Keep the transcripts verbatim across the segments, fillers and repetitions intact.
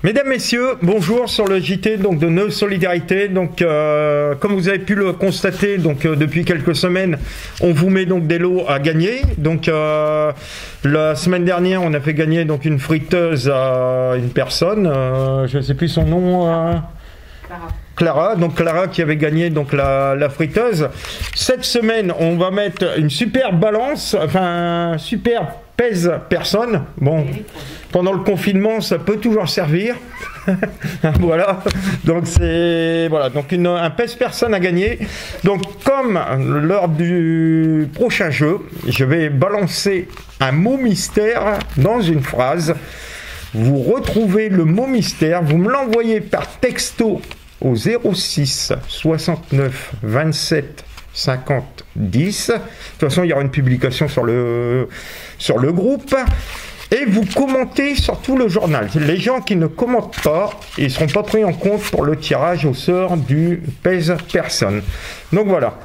Mesdames, Messieurs, bonjour sur le J T donc, de nos solidarités. Donc, euh, comme vous avez pu le constater donc, euh, depuis quelques semaines, on vous met donc, des lots à gagner. Donc, euh, la semaine dernière, on a fait gagner donc, une friteuse à une personne. Euh, je ne sais plus son nom. Euh... Clara. Clara, donc Clara qui avait gagné donc la, la friteuse. Cette semaine, on va mettre une super balance, enfin, super pèse personne. Bon, pendant le confinement, ça peut toujours servir. Voilà, donc c'est voilà, donc une, un pèse personne à gagner. Donc, comme lors du prochain jeu, je vais balancer un mot mystère dans une phrase. Vous retrouvez le mot mystère, vous me l'envoyez par texto au zéro six soixante-neuf vingt-sept cinquante dix. De toute façon, il y aura une publication sur le, sur le groupe. Et vous commentez surtout le journal. Les gens qui ne commentent pas, ils ne seront pas pris en compte pour le tirage au sort du pèse personne. Donc voilà.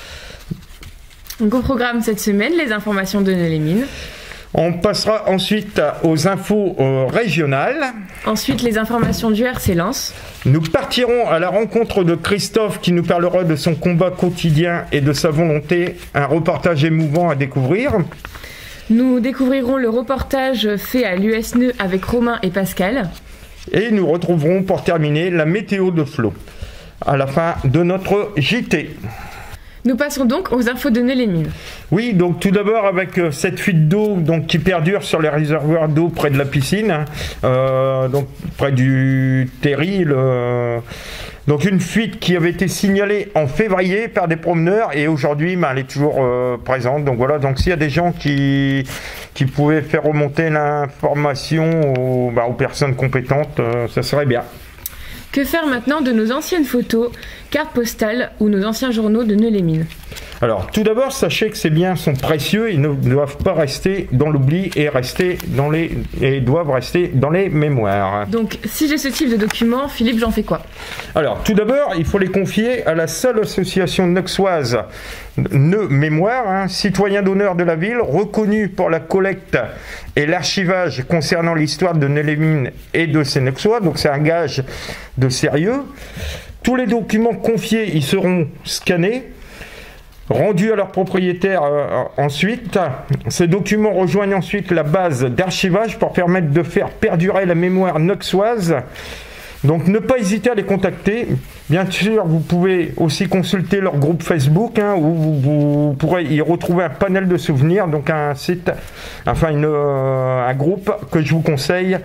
Donc au programme cette semaine, les informations de Nélémine. On passera ensuite aux infos euh, régionales. Ensuite, les informations du R C Lens. Nous partirons à la rencontre de Christophe qui nous parlera de son combat quotidien et de sa volonté. Un reportage émouvant à découvrir. Nous découvrirons le reportage fait à l'U S N E avec Romain et Pascal. Et nous retrouverons pour terminer la météo de Flo à la fin de notre J T. Nous passons donc aux infos de Nélémine. Oui, donc tout d'abord avec euh, cette fuite d'eau donc, qui perdure sur les réservoirs d'eau près de la piscine, hein, euh, donc près du Terry. Le... Donc une fuite qui avait été signalée en février par des promeneurs et aujourd'hui bah, elle est toujours euh, présente. Donc voilà, donc s'il y a des gens qui, qui pouvaient faire remonter l'information aux, bah, aux personnes compétentes, euh, ça serait bien. Que faire maintenant de nos anciennes photos, cartes postales ou nos anciens journaux de Nélémine? Alors, tout d'abord, sachez que ces biens sont précieux, ils ne doivent pas rester dans l'oubli et, rester dans les, et doivent rester dans les mémoires. Donc, si j'ai ce type de document, Philippe, j'en fais quoi? Alors, tout d'abord, il faut les confier à la seule association nexoise Nœud Mémoire, hein, citoyen d'honneur de la ville, reconnu pour la collecte et l'archivage concernant l'histoire de Nélémine et de ses nexois, donc c'est un gage de sérieux. Tous les documents confiés, ils seront scannés, rendus à leur propriétaire euh, ensuite. Ces documents rejoignent ensuite la base d'archivage pour permettre de faire perdurer la mémoire nexoise. Donc ne pas hésiter à les contacter. Bien sûr, vous pouvez aussi consulter leur groupe Facebook hein, où vous, vous pourrez y retrouver un panel de souvenirs, donc un site, enfin une, euh, un groupe que je vous conseille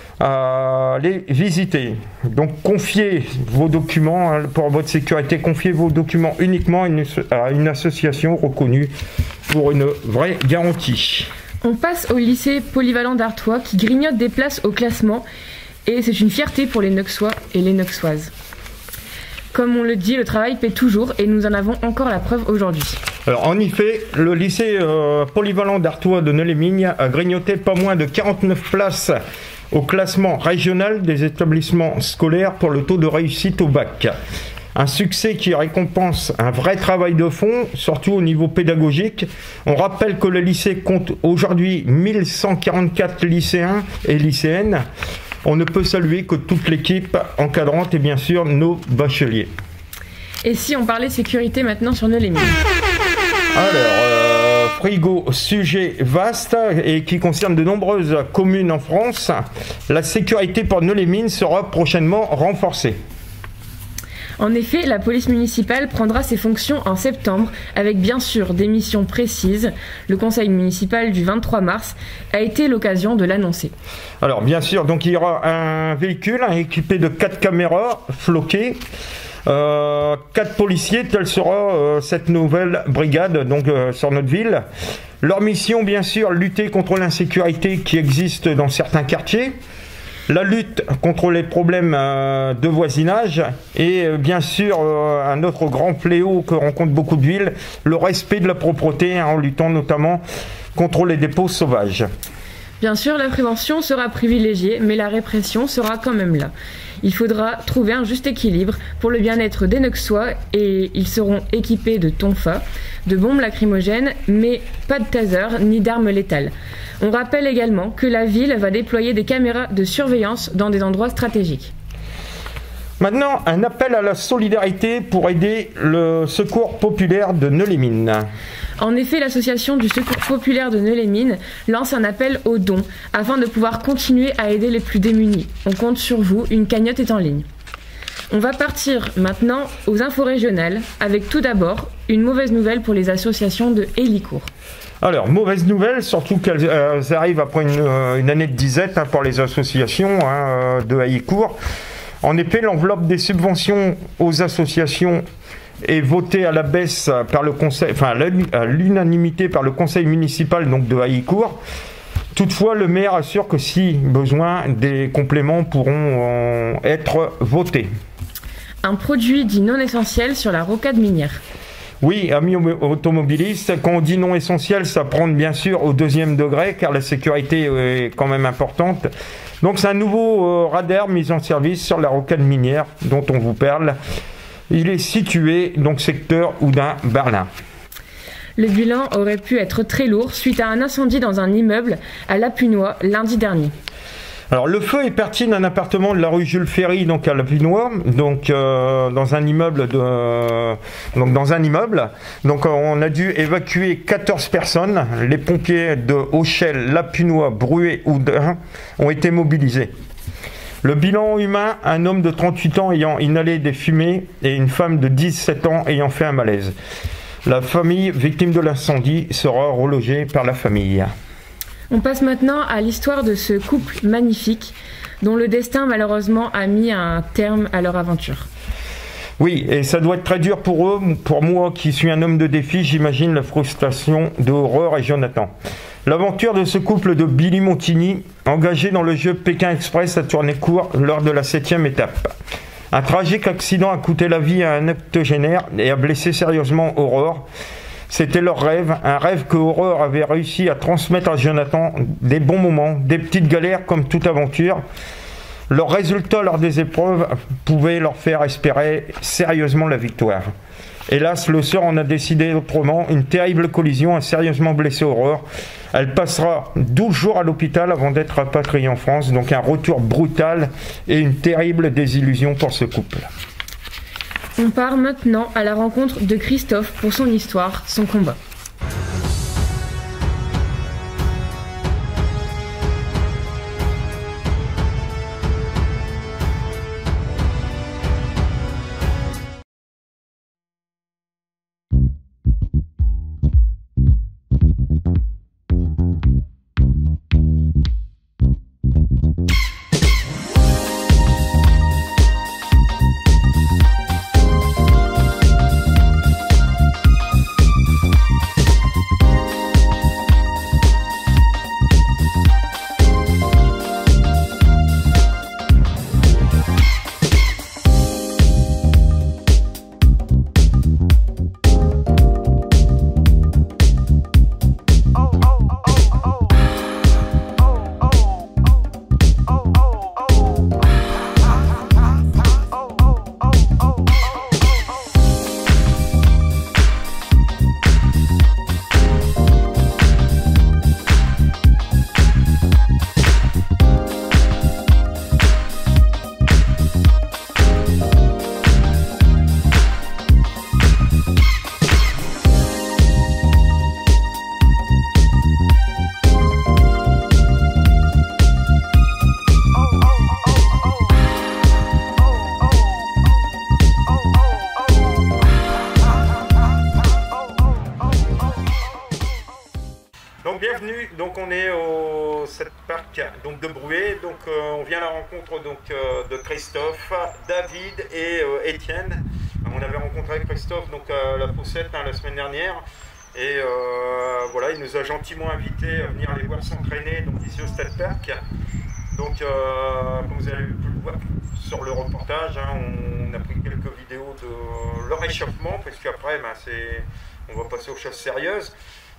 à aller visiter. Donc confiez vos documents hein, pour votre sécurité, confiez vos documents uniquement à une, à une association reconnue pour une vraie garantie. On passe au lycée polyvalent d'Artois qui grignote des places au classement et c'est une fierté pour les Nexois et les Nexoises. Comme on le dit, le travail paie toujours et nous en avons encore la preuve aujourd'hui. Alors en effet, le lycée euh, polyvalent d'Artois de Nélémine a grignoté pas moins de quarante-neuf places au classement régional des établissements scolaires pour le taux de réussite au bac. Un succès qui récompense un vrai travail de fond, surtout au niveau pédagogique. On rappelle que le lycée compte aujourd'hui mille cent quarante-quatre lycéens et lycéennes. On ne peut saluer que toute l'équipe encadrante et bien sûr nos bacheliers. Et si on parlait sécurité maintenant sur Nélémine? Alors, euh, frigo, sujet vaste et qui concerne de nombreuses communes en France. La sécurité pour Nélémine sera prochainement renforcée. En effet, la police municipale prendra ses fonctions en septembre avec bien sûr des missions précises. Le conseil municipal du vingt-trois mars a été l'occasion de l'annoncer. Alors bien sûr, donc il y aura un véhicule hein, équipé de quatre caméras floquées. Euh, quatre policiers, telle sera euh, cette nouvelle brigade donc, euh, sur notre ville. Leur mission, bien sûr, lutter contre l'insécurité qui existe dans certains quartiers, la lutte contre les problèmes euh, de voisinage et euh, bien sûr euh, un autre grand fléau que rencontrent beaucoup de villes, le respect de la propreté hein, en luttant notamment contre les dépôts sauvages. Bien sûr, la prévention sera privilégiée, mais la répression sera quand même là. Il faudra trouver un juste équilibre pour le bien-être des Neuxois et ils seront équipés de tonfa, de bombes lacrymogènes, mais pas de taser ni d'armes létales. On rappelle également que la ville va déployer des caméras de surveillance dans des endroits stratégiques. Maintenant, un appel à la solidarité pour aider le Secours populaire de Nœux-les-Mines. En effet, l'association du Secours populaire de Nœux-les-Mines lance un appel aux dons afin de pouvoir continuer à aider les plus démunis. On compte sur vous, une cagnotte est en ligne. On va partir maintenant aux infos régionales avec tout d'abord une mauvaise nouvelle pour les associations de Hélicourt. Alors, mauvaise nouvelle, surtout qu'elles euh, arrivent après une, euh, une année de disette hein, pour les associations hein, de Hélicourt. En effet, l'enveloppe des subventions aux associations est votée à la baisse par le conseil, enfin à l'unanimité par le conseil municipal donc de Hélicourt. Toutefois, le maire assure que si besoin, des compléments pourront euh, être votés. Un produit dit non essentiel sur la rocade minière. Oui, amis automobilistes, quand on dit non essentiel, ça prend bien sûr au deuxième degré, car la sécurité est quand même importante. Donc c'est un nouveau euh, radar mis en service sur la rocade minière dont on vous parle. Il est situé donc secteur Oudin-Berlin. Le bilan aurait pu être très lourd suite à un incendie dans un immeuble à Lapunois lundi dernier. Alors le feu est parti d'un appartement de la rue Jules Ferry donc à Lapunois, donc euh, dans un immeuble de euh, donc dans un immeuble. Donc euh, on a dû évacuer quatorze personnes. Les pompiers de Auchel, Lapunois, Bruay, Oudin ont été mobilisés. Le bilan humain, un homme de trente-huit ans ayant inhalé des fumées et une femme de dix-sept ans ayant fait un malaise. La famille victime de l'incendie sera relogée par la famille. On passe maintenant à l'histoire de ce couple magnifique dont le destin malheureusement a mis un terme à leur aventure. Oui, et ça doit être très dur pour eux. Pour moi qui suis un homme de défi, j'imagine la frustration de Aurore et Jonathan. L'aventure de ce couple de Billy Montigny, engagé dans le jeu Pékin Express, a tourné court lors de la septième étape. Un tragique accident a coûté la vie à un octogénaire et a blessé sérieusement Aurore. C'était leur rêve, un rêve que Aurore avait réussi à transmettre à Jonathan, des bons moments, des petites galères comme toute aventure. Leurs résultats lors des épreuves pouvaient leur faire espérer sérieusement la victoire. Hélas, le sort en a décidé autrement. Une terrible collision a sérieusement blessé Aurore. Elle passera douze jours à l'hôpital avant d'être rapatriée en France. Donc un retour brutal et une terrible désillusion pour ce couple. On part maintenant à la rencontre de Christophe pour son histoire, son combat. Donc on est au sept parc donc de Bruay, donc euh, on vient à la rencontre donc euh, de Christophe, David et euh, Étienne. On avait rencontré Christophe donc à la Poussette hein, la semaine dernière et euh, voilà, il nous a gentiment invités à venir les voir s'entraîner donc ici au Stade Parc. Donc euh, comme vous avez pu le voir sur le reportage, hein, on a pris quelques vidéos de leur échauffement parce qu'après ben, c'est, on va passer aux choses sérieuses.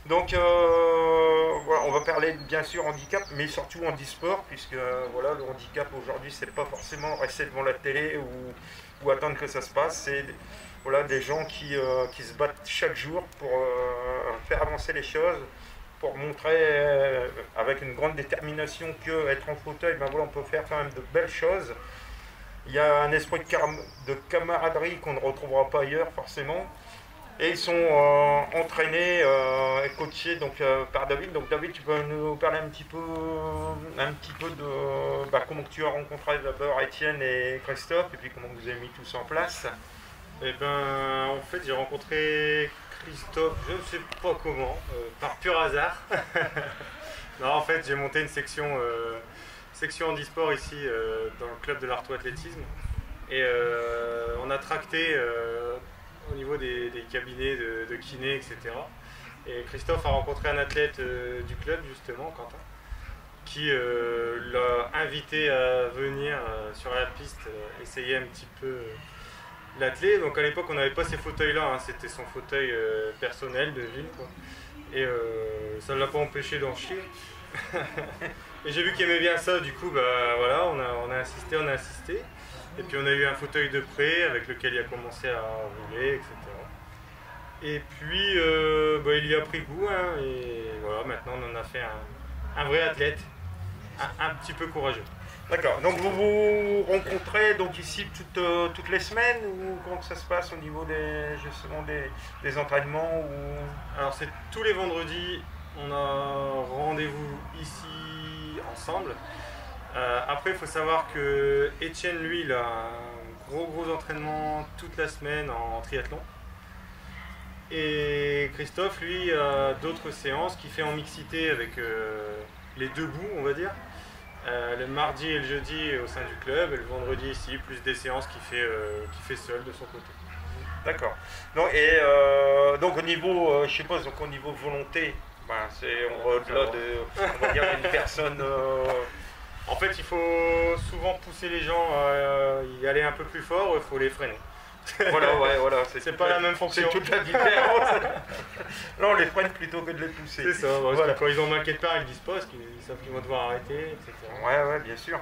Donc euh, voilà, on va parler bien sûr handicap, mais surtout handisport, puisque euh, voilà, le handicap aujourd'hui, c'est pas forcément rester devant la télé ou, ou attendre que ça se passe. C'est voilà, des gens qui, euh, qui se battent chaque jour pour euh, faire avancer les choses, pour montrer euh, avec une grande détermination qu'être en fauteuil, ben voilà, on peut faire quand même de belles choses. Il y a un esprit de, car- de camaraderie qu'on ne retrouvera pas ailleurs forcément. Et ils sont euh, entraînés euh, et coachés donc, euh, par David. Donc David, tu peux nous parler un petit peu, un petit peu de bah, comment tu as rencontré d'abord Étienne et Christophe, et puis comment vous avez mis tout ça en place. Eh ben, en fait, j'ai rencontré Christophe, je ne sais pas comment, euh, par pur hasard. Non, en fait, j'ai monté une section, euh, section handisport ici euh, dans le club de l'Artois Athlétisme. Et euh, on a tracté euh, au niveau des, des cabinets de, de kiné, et cetera. Et Christophe a rencontré un athlète euh, du club, justement, Quentin, qui euh, l'a invité à venir euh, sur la piste, euh, essayer un petit peu euh, l'athlète. Donc à l'époque, on n'avait pas ces fauteuils-là, hein, c'était son fauteuil euh, personnel de ville, quoi. Et euh, ça ne l'a pas empêché d'en chier. Et j'ai vu qu'il aimait bien ça, du coup, bah voilà, on a, on a insisté, on a insisté. Et puis on a eu un fauteuil de prêt avec lequel il a commencé à rouler, et cetera. Et puis euh, bah, il y a pris goût, hein, et voilà, maintenant on en a fait un, un vrai athlète, un, un petit peu courageux. D'accord, donc vous vous rencontrez donc ici toutes, euh, toutes les semaines, ou comment ça se passe au niveau des, justement des, des entraînements ou... Alors c'est tous les vendredis, on a rendez-vous ici ensemble. Euh, après, il faut savoir que Étienne, lui, il a un gros gros entraînement toute la semaine en triathlon. Et Christophe, lui, a d'autres séances qu'il fait en mixité avec euh, les deux bouts, on va dire. Euh, le mardi et le jeudi au sein du club, et le vendredi ici, plus des séances qu'il fait, euh, qu'il fait seul de son côté. D'accord. Donc, et euh, donc au niveau, euh, je suppose, donc au niveau volonté, ben, c'est au-delà de, on va dire, une personne... Euh, En fait, il faut souvent pousser les gens à y aller un peu plus fort, il faut les freiner. Voilà, ouais, voilà. C'est pas la même fonction. C'est toute la différence. Là, on les freine plutôt que de les pousser. C'est ça, parce voilà. que quand ils en inquiètent pas, ils disent pas, parce qu'ils savent qu'ils vont devoir arrêter, et cetera. Ouais, ouais, bien sûr.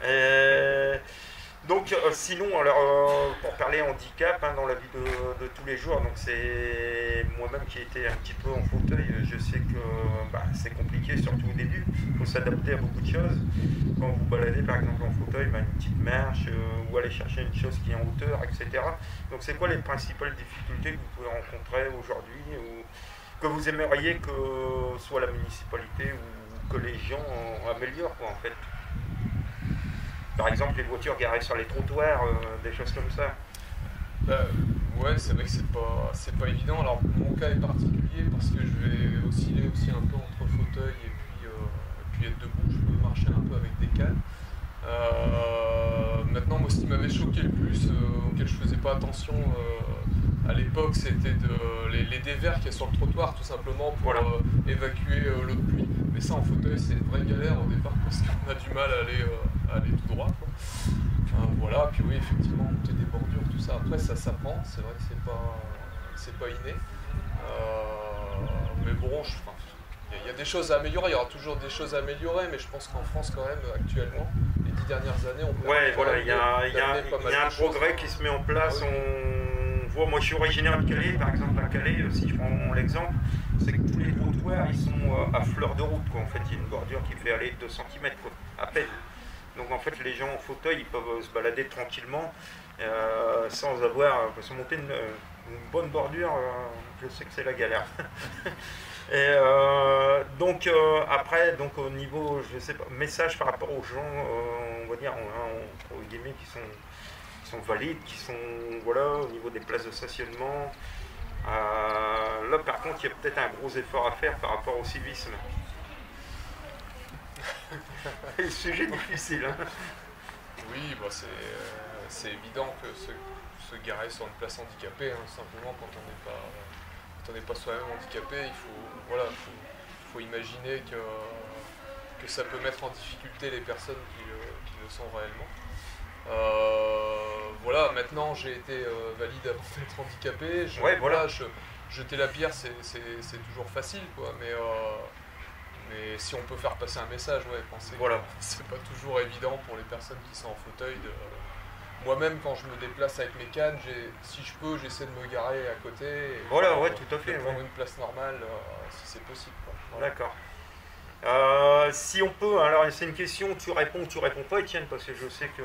Et donc, euh, sinon, alors, euh, pour parler handicap hein, dans la vie de, de tous les jours, donc c'est moi-même qui ai été un petit peu en fauteuil, je sais que bah, c'est compliqué, surtout au début. Il faut s'adapter à beaucoup de choses. Quand vous baladez par exemple en fauteuil, bah, une petite marche euh, ou aller chercher une chose qui est en hauteur, et cetera. Donc, c'est quoi les principales difficultés que vous pouvez rencontrer aujourd'hui ou que vous aimeriez que soit la municipalité ou que les gens euh, améliorent, quoi, en fait? Par exemple, les voitures garées sur les trottoirs, euh, des choses comme ça. Bah, ouais, c'est vrai que c'est pas, c'est pas évident. Alors, mon cas est particulier parce que je vais osciller aussi un peu entre fauteuil et puis, euh, et puis être debout. Je peux marcher un peu avec des cales. Euh, maintenant, moi, ce qui m'avait choqué le plus, euh, auquel je faisais pas attention euh, à l'époque, c'était de, les, les dévers qu'il y a sur le trottoir, tout simplement pour voilà. euh, évacuer euh, l'eau de pluie. Mais ça, en fauteuil, c'est une vraie galère au départ parce qu'on a du mal à aller, euh, à aller tout droit, quoi. Euh, voilà, puis oui, effectivement, monter des bordures, tout ça. Après, ça s'apprend. C'est vrai que c'est pas, c'est pas inné. Euh, mais bon, je, enfin, il y, y a des choses à améliorer. Il y aura toujours des choses à améliorer, mais je pense qu'en France, quand même, actuellement, les dix dernières années, on peut. Ouais, voilà, il y a, y a, y a un progrès qui se met en place. Ah, oui. On voit, moi, je suis originaire de Calais, par exemple, à Calais, si je prends l'exemple, c'est que tous les trottoirs, ils sont à fleur de route, quoi. En fait, il y a une bordure qui fait aller deux centimètres, quoi, à peine. Donc en fait, les gens en fauteuil, ils peuvent se balader tranquillement euh, sans avoir, se monter une, une bonne bordure. Euh, je sais que c'est la galère. Et euh, donc euh, après, donc au niveau, je sais pas, message par rapport aux gens, euh, on va dire, on, on, entre guillemets, qui sont, qui sont valides, qui sont, voilà, au niveau des places de stationnement. Euh, là, par contre, il y a peut-être un gros effort à faire par rapport au civisme. Le sujet est difficile. Hein. Oui, bah c'est, euh, c'est évident que se, se garer sur une place handicapée, hein, simplement quand on n'est pas, quand on n'est pas soi-même handicapé, il faut, voilà, faut, faut imaginer que, que ça peut mettre en difficulté les personnes qui, euh, qui le sont réellement. Euh, voilà, maintenant j'ai été euh, valide avant d'être handicapé. Je, ouais, voilà. je, jeter la pierre, c'est toujours facile, quoi, mais, euh, mais si on peut faire passer un message, ouais, pensez voilà. que c'est pas toujours évident pour les personnes qui sont en fauteuil. De... Moi-même, quand je me déplace avec mes cannes, si je peux, j'essaie de me garer à côté. Et voilà, euh, ouais, tout à fait. De prendre ouais. une place normale, euh, si c'est possible. Voilà. D'accord. Euh, si on peut, alors c'est une question, tu réponds ou tu réponds pas, Étienne, parce que je sais que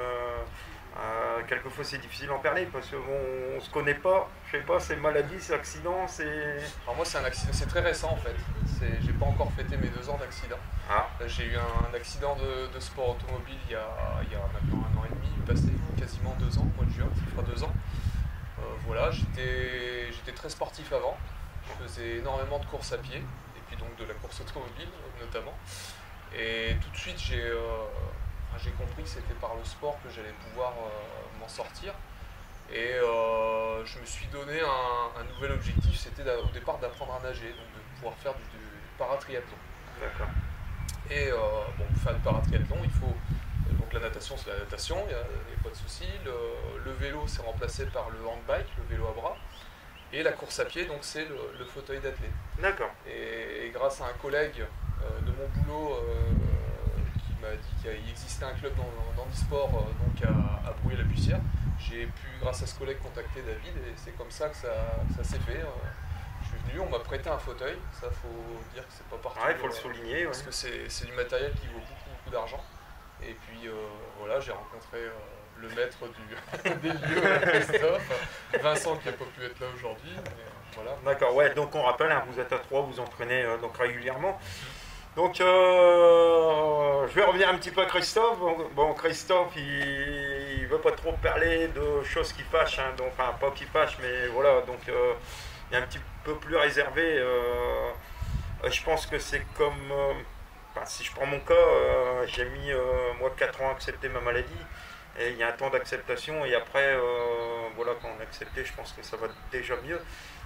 euh, quelquefois c'est difficile d'en parler, parce qu'on bon, on se connaît pas, je sais pas, c'est maladie, c'est accident, c'est... Alors moi c'est un accident, c'est très récent en fait, j'ai pas encore fêté mes deux ans d'accident. Ah. J'ai eu un, un accident de, de sport automobile il y, a, il y a maintenant un an et demi, passé quasiment deux ans, au mois de juin, ça fera deux ans. Euh, voilà, j'étais j'étais très sportif avant, je faisais énormément de courses à pied, et puis donc de la course automobile notamment. Et tout de suite j'ai euh, j'ai compris que c'était par le sport que j'allais pouvoir euh, m'en sortir. Et euh, je me suis donné un, un nouvel objectif, c'était au départ d'apprendre à nager, donc de pouvoir faire du, du paratriathlon. D'accord. Et euh, bon, pour faire du paratriathlon, il faut... Donc la natation, c'est la natation, il n'y a, a pas de souci. Le, le vélo, c'est remplacé par le handbike, le vélo à bras. Et la course à pied, donc c'est le, le fauteuil d'athlète. D'accord. Et, et grâce à un collègue euh, de mon boulot euh, qui m'a dit qu'il existait un club dans, dans l'e-sport euh, donc à, à Brouillé-la-Bussière, j'ai pu, grâce à ce collègue, contacter David et c'est comme ça que ça, ça s'est fait. Je suis venu, on m'a prêté un fauteuil, ça faut dire que c'est pas partout. Ouais, il faut le souligner. Parce ouais. que c'est du matériel qui vaut beaucoup, beaucoup d'argent. Et puis euh, voilà, j'ai rencontré euh, le maître du, des lieux, Christophe, Vincent qui n'a pas pu être là aujourd'hui. Voilà. D'accord, ouais, donc on rappelle, hein, vous êtes à trois, vous entraînez euh, donc régulièrement. Donc euh, je vais revenir un petit peu à Christophe. Bon, Christophe, il ne veut pas trop parler de choses qui fâchent, hein, donc, enfin pas qui fâchent, mais voilà, donc euh, il est un petit peu plus réservé. Euh, je pense que c'est comme... Euh, si je prends mon cas, euh, j'ai mis euh, moi quatre ans à accepter ma maladie et il y a un temps d'acceptation et après euh, voilà, quand on a accepté, je pense que ça va déjà mieux.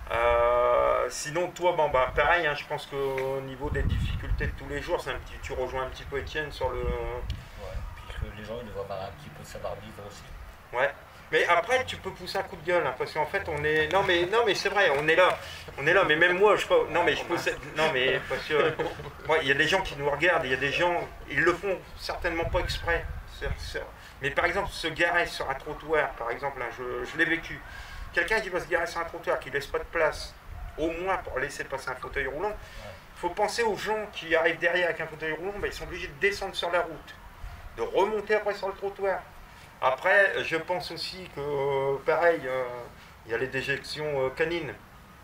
Euh, sinon toi, bon, bah, pareil, hein, je pense qu'au niveau des difficultés de tous les jours, c'est un petit, tu rejoins un petit peu Étienne sur le... Ouais, puis que les gens ils doivent avoir un petit peu de savoir-vivre aussi. Ouais. Mais après, tu peux pousser un coup de gueule, hein, parce qu'en fait, on est... Non, mais, non, mais c'est vrai, on est là. On est là, mais même moi, je peux... Non, mais je peux... Non, mais parce que... Ouais, il y a des gens qui nous regardent, il y a des gens... Ils le font certainement pas exprès. C'est, c'est... Mais par exemple, se garer sur un trottoir, par exemple, hein, je, je l'ai vécu. Quelqu'un qui va se garer sur un trottoir, qui laisse pas de place, au moins pour laisser passer un fauteuil roulant, il faut penser aux gens qui arrivent derrière avec un fauteuil roulant, ben, ils sont obligés de descendre sur la route, de remonter après sur le trottoir. Après, je pense aussi que, pareil, euh, il y a les déjections euh, canines.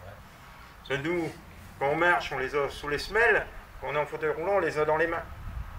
Ouais. Nous, quand on marche, on les a sous les semelles. Quand on est en fauteuil roulant, on les a dans les mains.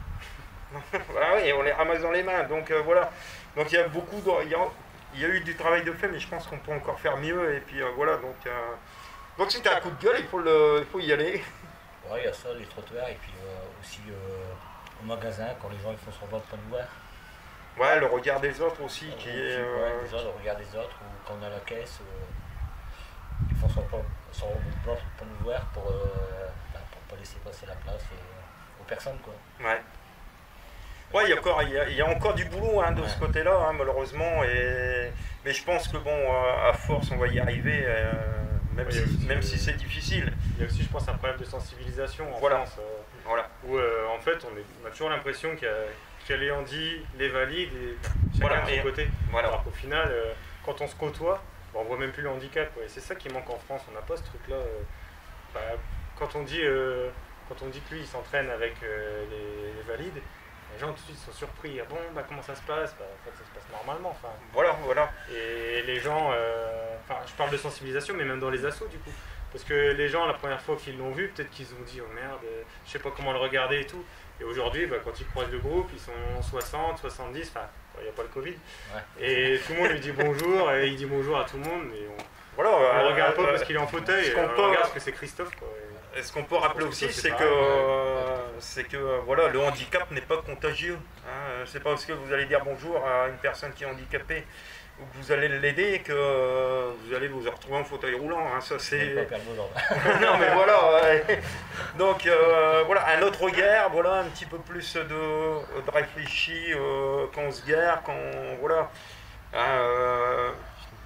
Voilà, oui, on les ramasse dans les mains. Donc euh, voilà. Donc il y a beaucoup de, il, y a, il y a eu du travail de fait, mais je pense qu'on peut encore faire mieux. Et puis euh, voilà. Donc, euh, donc si tu as un coup de gueule, il faut, le, il faut y aller. Oui, il y a ça, les trottoirs. Et puis euh, aussi euh, au magasin, quand les gens ils font semblant de pas nous voir. Ouais, le regard des autres aussi, euh, qui est... Euh... Ouais, déjà, le regard des autres, ou quand on est à la caisse, euh, ils font semblant de pas nous voir pour ne euh, pas laisser passer la place et, euh, aux personnes, quoi. Ouais. Ouais, il y a encore, il y a, il y a encore du boulot hein, de ouais. ce côté-là, hein, malheureusement, et... mais je pense que bon, euh, à force, on va y arriver, euh, même, ouais, si, aussi, même euh, si c'est difficile. Il y a aussi, je pense, un problème de sensibilisation en voilà. France, euh, voilà. où euh, en fait, on, est, on a toujours l'impression qu'il y a qu'il y a les handis, les valides, et chacun voilà, de son côté. Voilà. Alors qu'au final, euh, quand on se côtoie, on voit même plus le handicap. Ouais. C'est ça qui manque en France, on n'a pas ce truc-là. Euh, bah, quand, on dit, euh, quand on dit que lui, il s'entraîne avec euh, les, les valides, les gens tout de suite sont surpris. Ah bon, bah, comment ça se passe bah, en fait, ça se passe normalement. Enfin, voilà, voilà. Et les gens, euh, enfin, je parle de sensibilisation, mais même dans les assos, du coup. Parce que les gens, la première fois qu'ils l'ont vu, peut-être qu'ils ont dit, oh merde, je sais pas comment le regarder et tout. Et aujourd'hui, bah, quand ils croisent le groupe, ils sont soixante, soixante-dix, enfin, il n'y a pas le Covid. Ouais. Et tout le monde lui dit bonjour, et il dit bonjour à tout le monde. Et on voilà, on euh, ne regarde euh, pas parce qu'il est en fauteuil, ce on peut... regarde parce que c'est Christophe. Quoi. Et ce qu'on peut rappeler aussi, c'est que, euh, c'est que euh, voilà, le handicap n'est pas contagieux. Hein. C'est pas parce que vous allez dire bonjour à une personne qui est handicapée ou que vous allez l'aider que euh, vous allez vous retrouver en fauteuil roulant. Hein. Ça c'est. Non mais voilà. Ouais. Donc euh, voilà, un autre regard, voilà, un petit peu plus de, de réfléchi euh, quand on se gare, quand voilà. Hein, euh,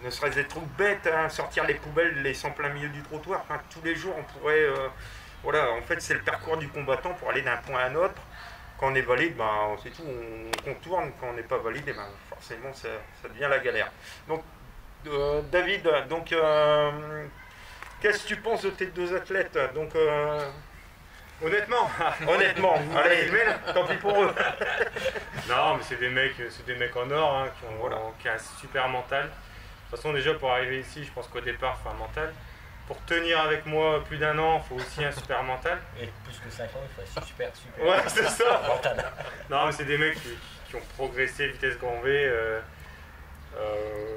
ne serait-ce des trucs bêtes, hein, sortir les poubelles, les laisser en plein milieu du trottoir. Enfin, tous les jours, on pourrait... Euh, voilà, en fait, c'est le parcours du combattant pour aller d'un point à un autre. Quand on est valide, ben, c'est tout, on contourne. Quand on n'est pas valide, ben, forcément, ça, ça devient la galère. Donc, euh, David, donc, euh, qu'est-ce que tu penses de tes deux athlètes? Donc, euh, Honnêtement, honnêtement, allez, tant pis pour eux. Non, mais c'est des mecs, c'est des mecs en or hein, qui, ont, Voilà. qui ont un super mental. De toute façon, déjà pour arriver ici, je pense qu'au départ, il faut un mental. Pour tenir avec moi plus d'un an, il faut aussi un super mental. Et plus que cinq ans, il faut un super, super. Ouais, c'est ça. mental. Non, mais c'est des mecs qui, qui ont progressé vitesse grand V. Euh, euh,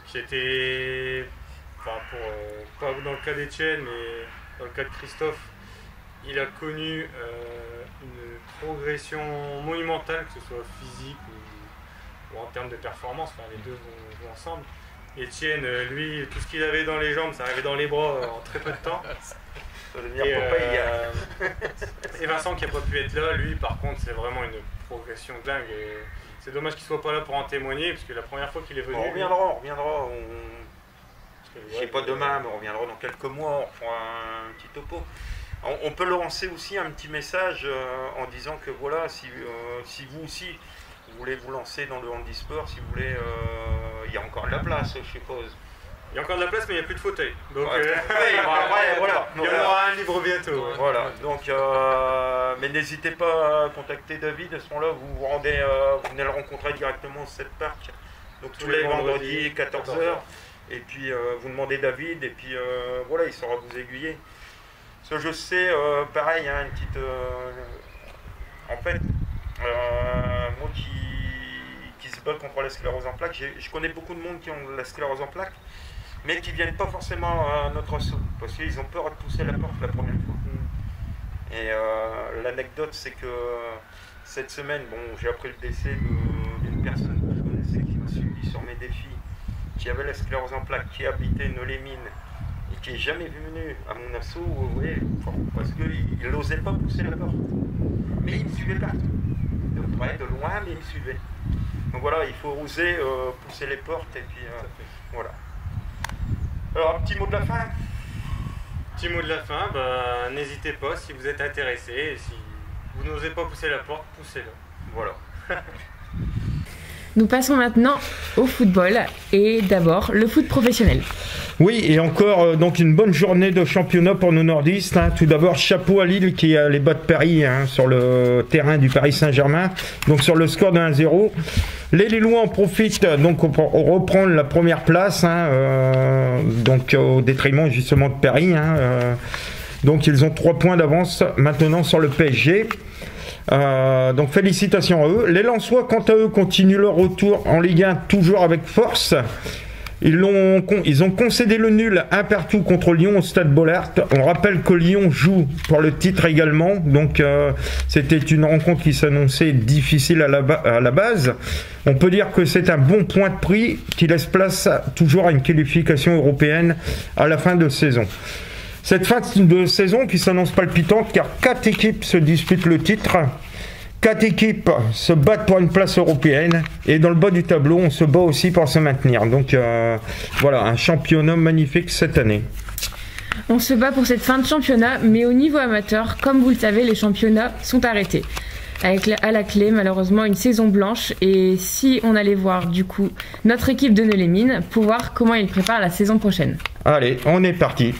J'étais, enfin pour, euh, pas dans le cas d'Etienne, mais dans le cas de Christophe, il a connu euh, une progression monumentale, que ce soit physique ou, ou en termes de performance, enfin, les deux vont, vont ensemble. Etienne, lui, tout ce qu'il avait dans les jambes, ça arrivait dans les bras en très peu de temps. Ça veut dire Et, Popeye, euh, et Vincent qui n'a pas pu être là, lui par contre c'est vraiment une progression dingue. Et c'est dommage qu'il soit pas là pour en témoigner, parce que la première fois qu'il est venu... On reviendra, on reviendra. On... Je sais Ouais, pas demain, mais on reviendra dans quelques mois, on fera un petit topo. On, on peut lancer aussi un petit message euh, en disant que voilà, si, euh, si vous aussi, vous voulez vous lancer dans le handisport, si vous voulez, euh, il y a encore de la place, je suppose. Il y a encore de la place, mais il n'y a plus de fauteuil. Donc, Ouais, euh, ouais, ouais, voilà. il y en aura un libre bientôt. Ouais. Voilà, donc, euh, mais n'hésitez pas à contacter David, à ce moment-là, vous vous rendez, euh, vous venez le rencontrer directement au sept parc, donc tous, tous les, les vendredis, vendredis quatorze heures, et puis euh, vous demandez David, et puis euh, voilà, il saura vous aiguiller. Parce que je sais, euh, pareil, hein, une petite... Euh, en fait, euh, moi qui, qui se bat contre la sclérose en plaques, je connais beaucoup de monde qui ont la sclérose en plaques, mais qui ne viennent pas forcément à notre assaut, parce qu'ils ont peur de pousser la porte la première fois. Et euh, l'anecdote, c'est que cette semaine, bon, j'ai appris le décès d'une personne que je connaissais qui m'a suivi sur mes défis, qui avait la sclérose en plaques, qui habitait Nolay-Mines, et qui n'est jamais venu à mon assaut, ouais, parce qu'il n'osait pas pousser la porte. Mais il me suivait partout. De près, de loin, mais il me suivait. Donc voilà, il faut oser euh, pousser les portes, et puis euh, voilà. Alors, un petit mot de la fin. Petit mot de la fin, bah, n'hésitez pas si vous êtes intéressé, et si vous n'osez pas pousser la porte, poussez-la. Voilà. Nous passons maintenant au football et d'abord le foot professionnel. Oui, et encore euh, donc une bonne journée de championnat pour nos nordistes. Hein. Tout d'abord, chapeau à Lille qui a les bas de Paris hein, sur le terrain du Paris Saint-Germain, donc sur le score de un zéro. Les Lillois en profitent donc pour reprendre la première place, hein, euh, donc au détriment justement de Paris. Hein, euh, donc ils ont trois points d'avance maintenant sur le P S G. Euh, donc félicitations à eux. Les Lensois, quant à eux, continuent leur retour en Ligue un toujours avec force. Ils ont, ils ont concédé le nul un partout contre Lyon au Stade Bollaert. On rappelle que Lyon joue pour le titre également. Donc euh, c'était une rencontre qui s'annonçait difficile à la, à la base. On peut dire que c'est un bon point de prix qui laisse place à, toujours à une qualification européenne à la fin de saison. Cette fin de saison qui s'annonce palpitante car quatre équipes se disputent le titre. Quatre équipes se battent pour une place européenne et dans le bas du tableau, on se bat aussi pour se maintenir. Donc euh, voilà, un championnat magnifique cette année. On se bat pour cette fin de championnat, mais au niveau amateur, comme vous le savez, les championnats sont arrêtés. Avec à la clé, malheureusement, une saison blanche. Et si on allait voir, du coup, notre équipe de Nolay-Mines pour voir comment ils préparent la saison prochaine. Allez, on est parti.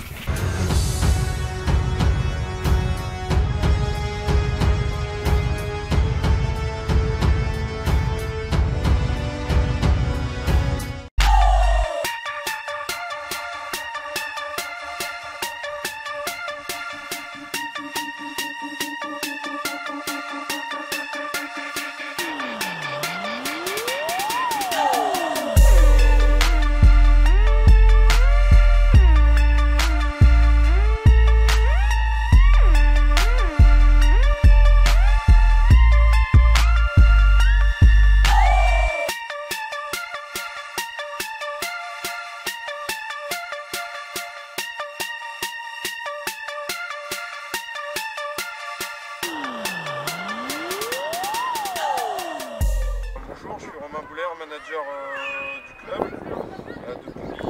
Bonjour, je suis Romain Bouler, manager euh, du club euh, depuis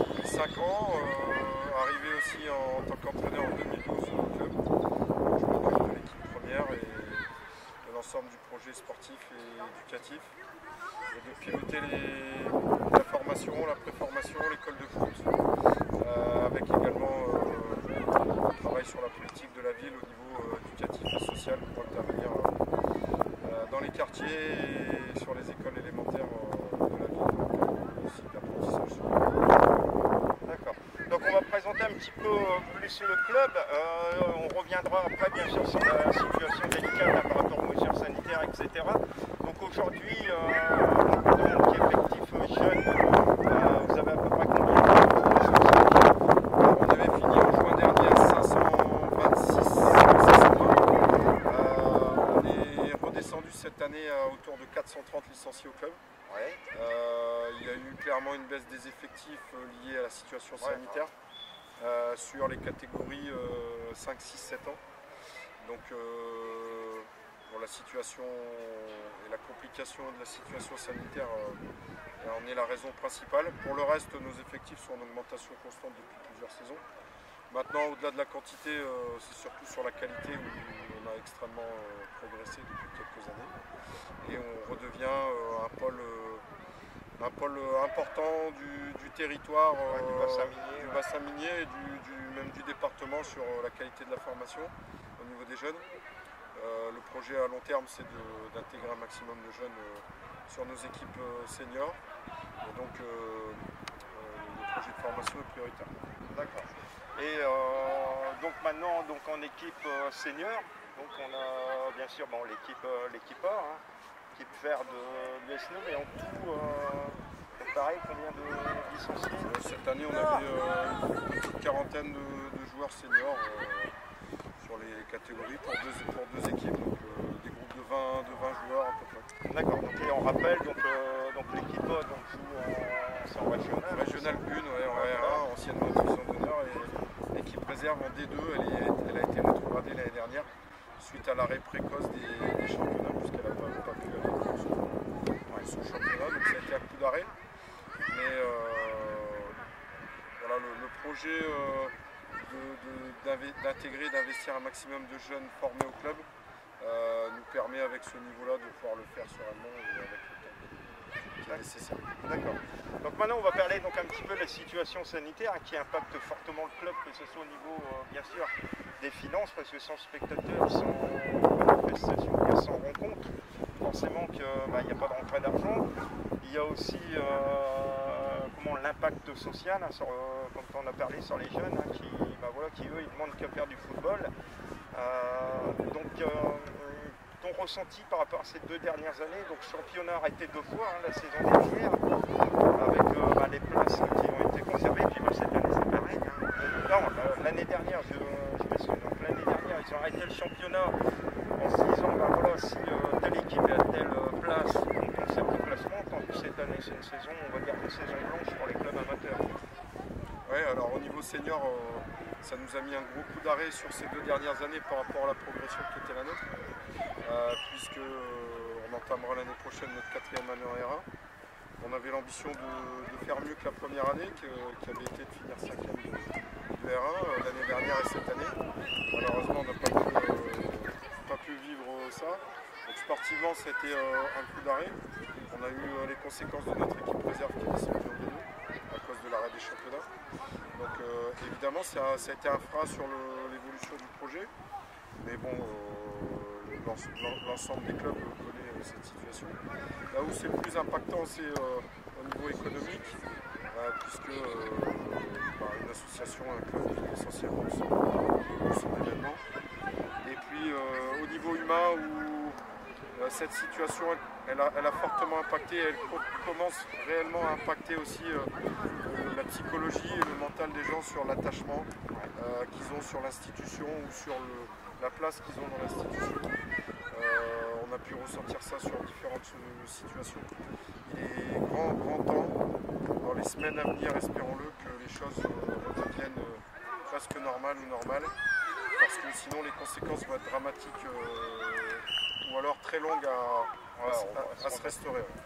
cinq ans, euh, arrivé aussi en, en tant qu'entraîneur en deux mille douze au club. Je m'occupe de l'équipe première et de l'ensemble du projet sportif et éducatif. Et de piloter les, la formation, la préformation, l'école de foot, euh, avec également euh, un travail sur la politique de la ville au niveau euh, éducatif et social pour intervenir euh, dans les quartiers et sur les écoles élémentaires euh, de la ville, donc aussi d'apprentissage. D'accord. Donc on va présenter un petit peu plus le club. Euh, on reviendra après bien sûr sur la situation délicate hein, par rapport aux mesures sanitaires, et cetera. Donc aujourd'hui, euh, donc effectif jeune, euh, vous avez à peu près combien de On avait fini en juin dernier à cinq cent vingt-six, cinq cent vingt. Euh, on est redescendu cette année à autour de quatre cent trente licenciés au club. Ouais. Euh, il y a eu clairement une baisse des effectifs euh, liée à la situation sanitaire euh, sur les catégories euh, cinq, six, sept ans. Donc euh, bon, la situation et la complication de la situation sanitaire euh, en est la raison principale. Pour le reste, nos effectifs sont en augmentation constante depuis plusieurs saisons. Maintenant, au-delà de la quantité, euh, c'est surtout sur la qualité où on a extrêmement euh, progressé depuis quelques années. Et on redevient euh, un pôle, euh, un pôle important du, du territoire, ouais, euh, du bassin minier, du ouais. bassin minier et du, du, même du département sur euh, la qualité de la formation au niveau des jeunes. Euh, le projet à long terme, c'est d'intégrer un maximum de jeunes euh, sur nos équipes euh, seniors. Et donc, euh, euh, le projet de formation est prioritaire. D'accord. Et euh, donc maintenant, donc en équipe euh, senior, donc on a bien sûr bon, l'équipe euh, l'équipe A, hein, l'équipe vert de l'U S N O, mais en tout, euh, pareil, combien de licenciés? euh, Cette année, on avait euh, une petite quarantaine de, de joueurs seniors euh, sur les catégories pour deux, pour deux équipes, donc euh, des groupes de vingt, de vingt joueurs à peu près. D'accord, donc et on rappelle, donc, euh, donc l'équipe A donc, joue en, en régional. Régional un, ouais, en R un, anciennement division d'honneur, et l'équipe réserve en D deux, elle, est, elle a été rétrogradée l'année dernière suite à l'arrêt précoce des, des championnats, puisqu'elle n'a pas, pas pu aller pour son, ouais, son championnat, donc ça a été un coup d'arrêt. Mais euh, voilà, le, le projet euh, d'intégrer, d'investir un maximum de jeunes formés au club euh, nous permet avec ce niveau-là de pouvoir le faire sereinement et avec le temps qui est nécessaire. D'accord. Donc maintenant on va parler donc un petit peu de la situation sanitaire hein, qui impacte fortement le club, que ce soit au niveau euh, bien sûr des finances, parce que sans spectateurs, sans manifestation, sans rencontre, forcément qu'il bah, n'y a pas de rentrée d'argent. Il y a aussi euh, comment l'impact social, hein, sur, euh, quand on a parlé sur les jeunes, hein, qui, bah, voilà, qui eux ils demandent qu'à faire du football. Euh, donc euh, ton ressenti par rapport à ces deux dernières années, donc championnat arrêté deux fois hein, la saison dernière, avec euh, bah, les places qui ont été conservées, puis bah, cette année c'est pareil. Hein. Non, l'année dernière, je, je m'excuse, donc l'année dernière ils ont arrêté le championnat en se disant bah, voilà, si euh, telle équipe est à telle place, on conserve le classement, tandis que cette année c'est une saison, on va dire une saison blanche pour les clubs amateurs. Oui, alors au niveau senior, euh, ça nous a mis un gros coup d'arrêt sur ces deux dernières années par rapport à la progression qui était la nôtre, euh, puisque euh, on entamera l'année prochaine notre quatrième année en R un. On avait l'ambition de, de faire mieux que la première année, que, qui avait été de finir cinquième de, de R un euh, l'année dernière et cette année. Malheureusement, on n'a pas, euh, pas pu vivre ça. Donc sportivement, c'était euh, un coup d'arrêt. On a eu euh, les conséquences de notre équipe réserve qui est descendue en D deux à cause de l'arrêt des championnats. Donc euh, évidemment, ça, ça a été un frein sur l'évolution du projet. Mais bon, euh, l'ensemble des clubs connaît euh, cette situation. Là où c'est le plus impactant, c'est euh, au niveau économique, euh, puisque euh, bah, une association, un club vit essentiellement de son, de son événement. Et puis euh, au niveau humain, où euh, cette situation, elle a, elle a fortement impacté, elle co commence réellement à impacter aussi euh, euh, la psychologie et le mental des gens sur l'attachement euh, qu'ils ont sur l'institution ou sur le, la place qu'ils ont dans l'institution. Euh, on a pu ressentir ça sur différentes euh, situations. Il est grand, grand temps, dans les semaines à venir, espérons-le, que les choses euh, redeviennent euh, presque normales ou normales, parce que sinon les conséquences vont être dramatiques euh, ou alors très longues à, à, à, à se restaurer.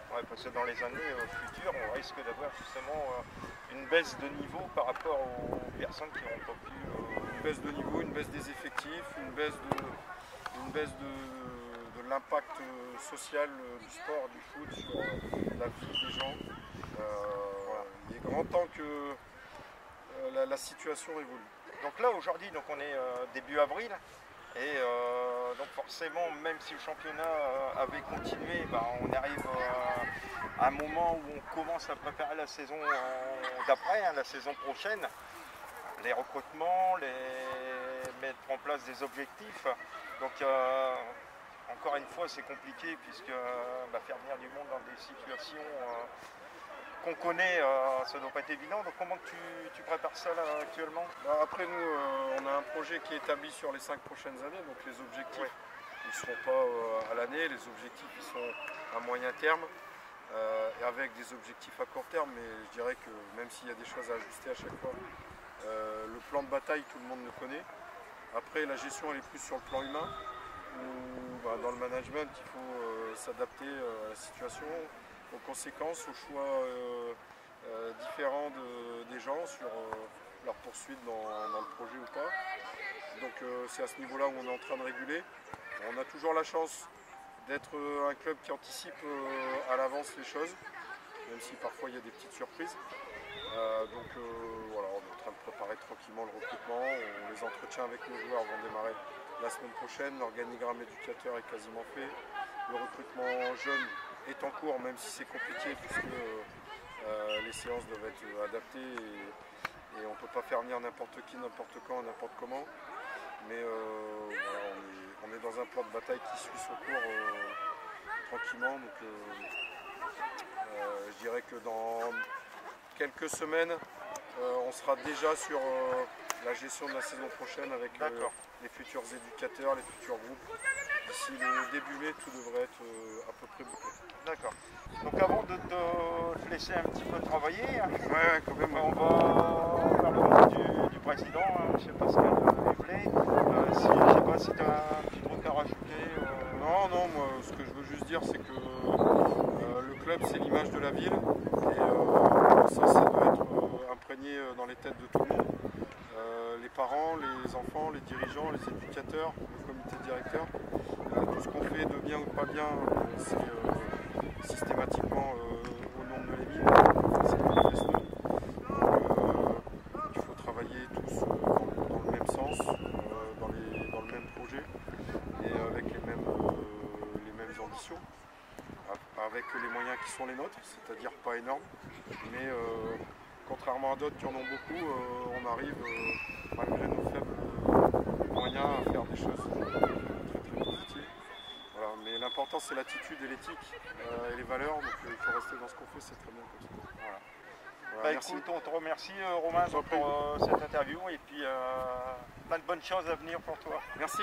Ouais, parce que dans les années euh, futures, on risque d'avoir justement euh, une baisse de niveau par rapport aux personnes qui n'ont pas pu. Euh... Une baisse de niveau, une baisse des effectifs, une baisse de, une baisse de, de l'impact social euh, du sport, du foot sur euh, la vie des gens. Euh, voilà. Il est grand temps que euh, la, la situation évolue. Donc là aujourd'hui, donc on est euh, début avril. Et euh, donc forcément, même si le championnat euh, avait continué, bah, on arrive euh, à un moment où on commence à préparer la saison euh, d'après, hein, la saison prochaine. Les recrutements, les... mettre en place des objectifs. Donc euh, encore une fois, c'est compliqué puisque euh, bah, faire venir du monde dans des situations euh, qu'on connaît, euh, ça ne doit pas être évident. Donc comment tu, tu prépares ça là, actuellement? Bah, après nous, euh, on a un projet qui est établi sur les cinq prochaines années, donc les objectifs, ouais. Ils ne seront pas euh, à l'année, les objectifs ils sont à moyen terme, euh, et avec des objectifs à court terme, mais je dirais que même s'il y a des choses à ajuster à chaque fois, euh, le plan de bataille, tout le monde le connaît. Après, la gestion elle est plus sur le plan humain, où bah, dans le management, il faut euh, s'adapter euh, à la situation, aux conséquences, aux choix euh, euh, différents de, des gens sur euh, leur poursuite dans, dans le projet ou pas. Donc euh, c'est à ce niveau-là où on est en train de réguler. On a toujours la chance d'être un club qui anticipe euh, à l'avance les choses, même si parfois il y a des petites surprises. Euh, donc euh, voilà, on est en train de préparer tranquillement le recrutement. On, les entretiens avec nos joueurs vont démarrer la semaine prochaine. L'organigramme éducateur est quasiment fait. Le recrutement jeune est en cours, même si c'est compliqué puisque euh, les séances doivent être adaptées et, et on ne peut pas faire venir n'importe qui, n'importe quand, n'importe comment. Mais euh, voilà, on, est, on est dans un plan de bataille qui suit son cours euh, tranquillement. Donc, euh, euh, je dirais que dans quelques semaines, euh, on sera déjà sur euh, la gestion de la saison prochaine avec euh, les futurs éducateurs, les futurs groupes. D'ici le début mai, tout devrait être euh, à peu près bouclé. D'accord. Donc avant de te laisser un petit peu travailler, ouais, ouais, quand même, on va faire le mot du, du président, hein, M. Pascal Hublet. Euh, si, je sais pas si tu as un petit truc à rajouter. Euh... Non, non, moi ce que je veux juste dire c'est que euh, le club c'est l'image de la ville et euh, ça, ça doit être euh, imprégné dans les têtes de tout le monde. Euh, les parents, les enfants, les dirigeants, les éducateurs, le comité directeur. Euh, tout ce qu'on fait de bien ou de pas bien, euh, c'est euh, systématiquement euh, au nom de l'émile. C'est manifeste. Euh, il faut travailler tous euh, dans, dans le même sens, euh, dans, les, dans le même projet et avec les mêmes, euh, les mêmes ambitions, avec les moyens qui sont les nôtres, c'est-à-dire pas énormes, mais euh, contrairement à d'autres qui en ont beaucoup, euh, on arrive, euh, malgré nos faibles euh, moyens, à faire des choses très très positives. Voilà. Mais l'important c'est l'attitude et l'éthique euh, et les valeurs, donc euh, il faut rester dans ce qu'on fait, c'est très bien comme ça. Voilà. Voilà, bah, écoute, on te remercie euh, Romain donc, pour euh, cette interview et puis euh, plein de bonnes choses à venir pour toi. Merci.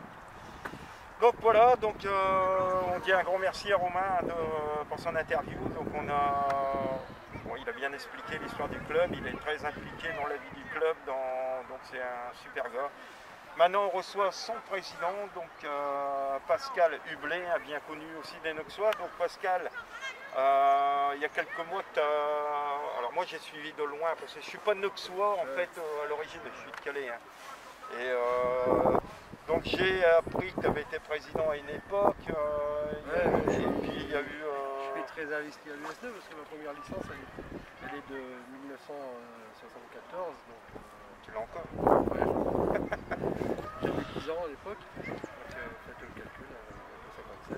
Donc voilà, donc euh, on dit un grand merci à Romain de, pour son interview. Donc on a, bon, il a bien expliqué l'histoire du club, il est très impliqué dans la vie du club, dans, donc c'est un super gars. Maintenant on reçoit son président, donc euh, Pascal Hublet, bien connu aussi des Noxois. Donc Pascal, euh, il y a quelques mois, alors moi j'ai suivi de loin parce que je ne suis pas Noxois en fait euh, à l'origine, je suis de Calais. Hein. Et euh, donc j'ai appris que tu avais été président à une époque, euh, ouais, et puis il y a eu... Euh... Je suis très investi à l'U S deux parce que ma première licence elle est, elle est de mille neuf cent soixante-quatorze. Donc, euh... Tu l'as encore? Ouais. J'avais dix ans à l'époque, donc euh, faites le calcul, euh, cinquante-sept.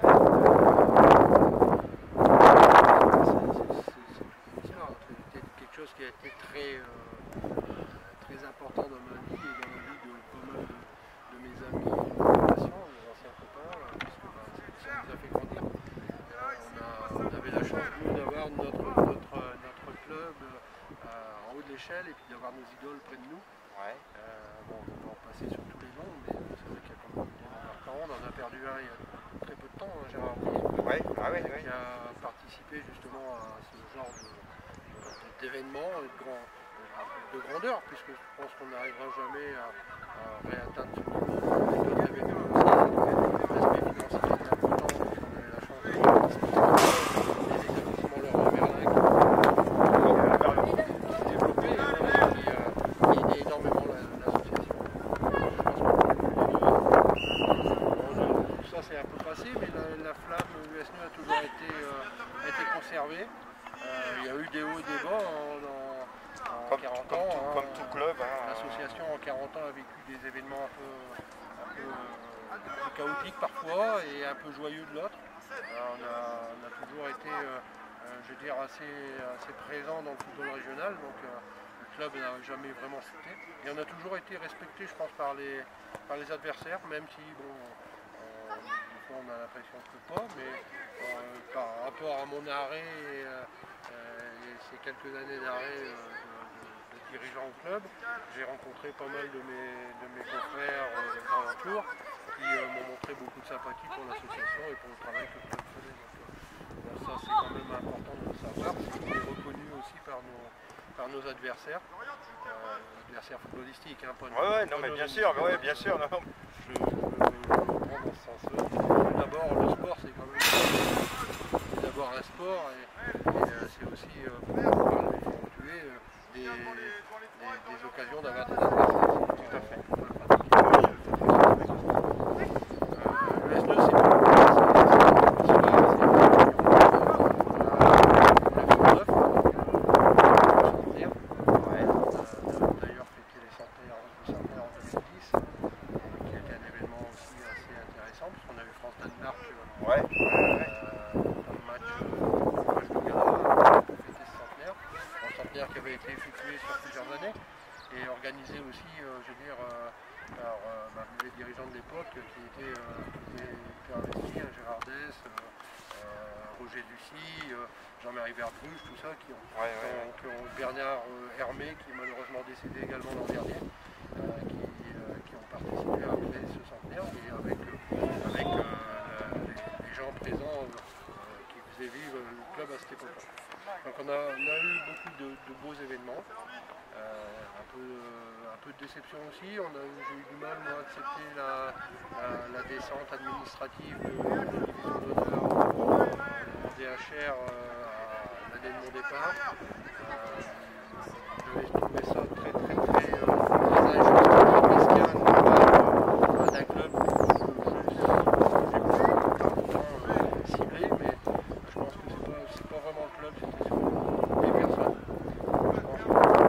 C'est quelque chose qui a été très, euh, très important dans ma vie et dans la vie de pas mal de, de mes amis de formation, mes anciens copains, puisque bah, ça nous a fait grandir. On, a, on avait la chance nous d'avoir notre, notre, notre club euh, en haut de l'échelle et puis d'avoir nos idoles près de nous. Ouais. Euh, bon, on va en passer sur tous les noms, mais c'est vrai qu'il y a quand même des marquants. On en a perdu un il y a très peu de temps, hein, Gérard Brier, ouais. Ah ouais, qui ouais. a participé justement à ce genre d'événements de, de, grand, de grandeur, puisque je pense qu'on n'arrivera jamais à, à réatteindre ce niveau. Avec d'autres événements aussi, l'aspect financier était important, on avait la chance de participer. conservé. Euh, il y a eu des hauts et des bas en, en, en Comme, quarante comme ans. tout, hein. comme tout club. Hein. L'association en quarante ans a vécu des événements un peu, un peu, euh, un peu chaotiques parfois et un peu joyeux de l'autre. On a, on a toujours été, euh, euh, je veux dire, assez, assez présent dans le football régional. Donc, euh, le club n'a jamais vraiment chuté. Et on a toujours été respecté, je pense, par les, par les adversaires, même si, bon, euh, des fois on a l'impression que pas, mais euh, par rapport à mon arrêt et, euh, et ces quelques années d'arrêt euh, de, de, de dirigeant au club, j'ai rencontré pas mal de mes, de mes confrères euh, d'alentour qui euh, m'ont montré beaucoup de sympathie pour l'association et pour le travail que le club faisait. Donc, euh, ça c'est quand même important de le savoir, c'est qu'on est reconnu aussi par nos, par nos adversaires, euh, adversaires footballistiques. Hein, pas Ouais, ouais, non, mais bien sûr, ouais, bien sûr. Non. Je, je, je prends dans ce sens-là. D'abord, le sport, c'est quand même c'est d'abord un sport et, et euh, c'est aussi, euh, pour pouvoir effectuer euh, des, des, des occasions d'avoir des adversaires. Tout à fait. Euh, le S deux, c'est Jean-Marie Verbrugge, tout ça, qui ont, ouais, ouais, qui ont, qui ont Bernard euh, Hermé, qui est malheureusement décédé également l'an dernier, euh, qui, euh, qui ont participé à créer ce centenaire, et avec, euh, avec euh, les, les gens présents euh, qui faisaient vivre le club à cette époque-là. Donc on a, on a eu beaucoup de, de beaux événements, euh, un, peu, euh, un peu de déception aussi. On a j'ai eu du mal moi, à accepter la, la, la descente administrative de la division d'honneur en D H R euh, à l'année de mon départ. Euh, J'avais trouvé ça très très très euh, très injuste, mesquin de la part d'un club que j'ai pu longtemps euh, cibler, mais je pense que c'est pas, c'est pas vraiment le club, c'était surtout les personnes. Je pense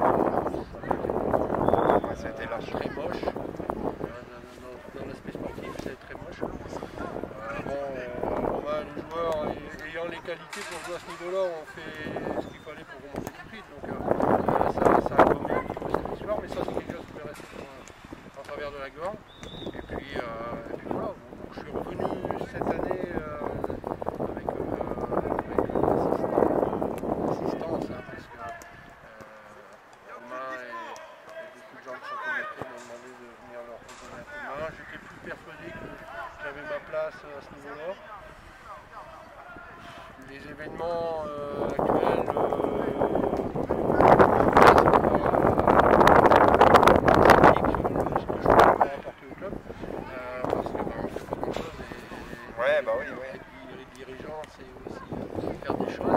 que ça a été très moche. Euh, dans dans l'aspect sportif, c'est très moche. Euh, bon, euh, les joueurs ayant les qualités pour jouer à ce niveau-là ont fait ce qu'il fallait pour remonter tout de suite. Donc euh, ça, ça a gommé un petit peu cette histoire, mais ça c'est quelque chose qui m'est resté en travers de la gorge. Et puis, euh, et puis voilà, bon, je suis revenu cette année euh, avec, euh, avec l'assistance, hein, parce que euh, Romain et, et beaucoup de gens qui sont connectés m'ont demandé de venir leur redonner un coup de main. J'étais plus persuadé que j'avais ma place à ce niveau-là. Les événements euh, actuels euh, ce que je peux encore apporter au club euh, parce que ben, on fait pas grand chose et, ouais, et, bah oui, oui. et les dirigeants c'est aussi faire des choses.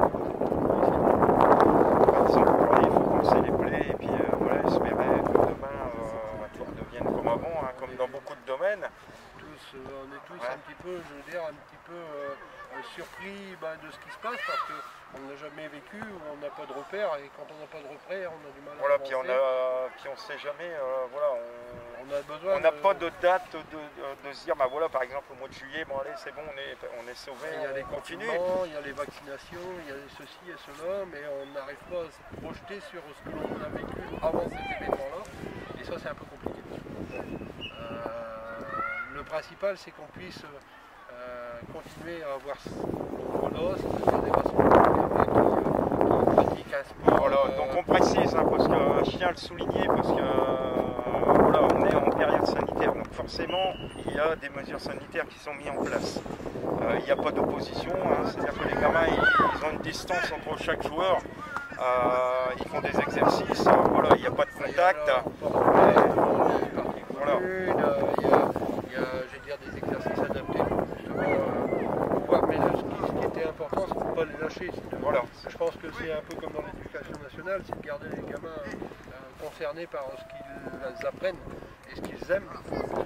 Il faut penser les plaies et puis euh, voilà, espérer que demain euh, tout redevienne comme avant, hein, comme dans beaucoup de domaines. Tous, euh, on est tous ouais. un petit peu, je veux dire, un petit peu euh, surpris bah, de ce qui se passe parce qu'on n'a jamais vécu, on n'a pas de repères et quand on n'a pas de repères on a du mal à voilà, avancer. Puis on a, puis on sait jamais, euh, voilà, on on a besoin. On n'a de... pas de date de, de, de se dire, bah voilà, par exemple au mois de juillet, bon allez, c'est bon, on est, on est sauvé, il y a les continue. Il y a les vaccinations, il y a ceci et cela, mais on n'arrive pas à se projeter sur ce que l'on a vécu avant cet événement-là, et ça c'est un peu compliqué. Euh, le principal c'est qu'on puisse euh, continuer à avoir ce niveau-là, c'est-à-dire des qui pratiquent un sport. Voilà, euh... donc on précise, hein, parce que je tiens à le souligner, parce que euh, voilà, on est en période sanitaire, donc forcément il y a des mesures sanitaires qui sont mises en place. Euh, il n'y a pas d'opposition, hein, c'est-à-dire que les gamins ils, ils ont une distance entre chaque joueur, euh, ils font des exercices, euh, voilà, il n'y a pas de contact. Voilà. Il y a, il y a je veux dire, des exercices adaptés justement euh, pour pouvoir, mais ce qui, ce qui était important c'est de ne pas les lâcher. De, voilà. Je pense que c'est un peu comme dans l'éducation nationale, c'est de garder les gamins euh, concernés par ce qu'ils apprennent et ce qu'ils aiment.